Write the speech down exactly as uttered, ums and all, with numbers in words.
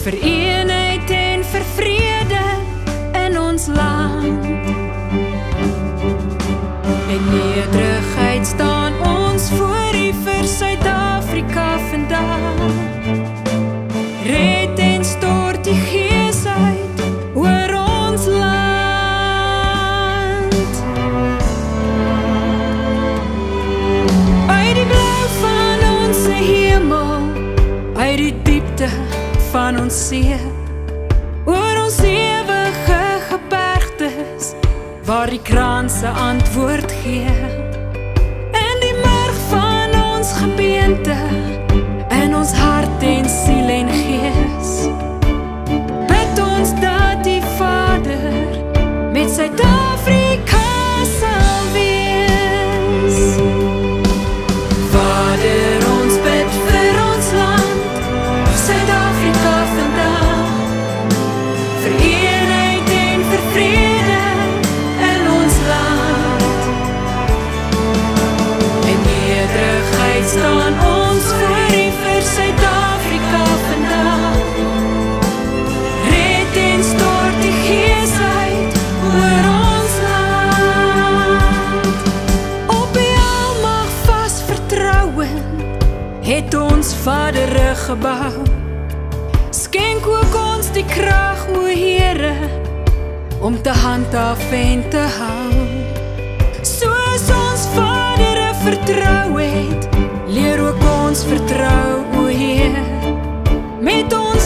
vir eenheid en vir vrede in ons land. In nederigheid staan ons voor U vir Suid-Afrika vandag. Red en stort die Gees uit oor ons land. Uit die blauw van ons hemel, uit die diepte van ons see, oor ons ewige gebergtes, waar die kraanse antwoord gee. In die murg van ons gebeente, in ons hart en siel en gees, bid ons dat die Vader met Suid-Afrika sal wees. Vader, ons bid vir ons land, Suid-Afrika vandag, vir eenheid en vir vrede in ons land. In nederigheid staan ons voor U vir Suid-Afrika vandag. Red en stort die Gees uit oor ons land. Op U almag vas vertrouwen, het ons Vader gebou. Skenk ook ons die krag, o Here, om te handhaaf en te hou. Soos ons Vader vertrou het, leer ook ons vertrou, o Heer, met ons